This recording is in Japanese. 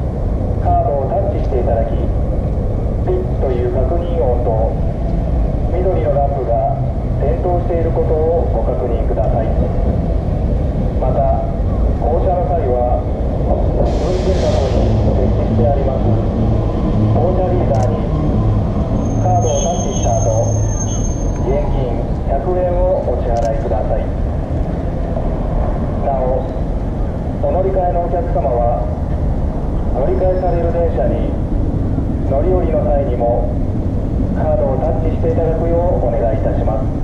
カードをタッチしていただき、ピッという確認音と緑のランプが点灯していることをご確認ください。また、降車の際は運転箱に設置してあります降車リーダーにカードをタッチした後、現金100円をお支払いください。なお、お乗り換えのお客様は乗り換えされる電車に乗り降りの際にもカードをタッチしていただくようお願いいたします。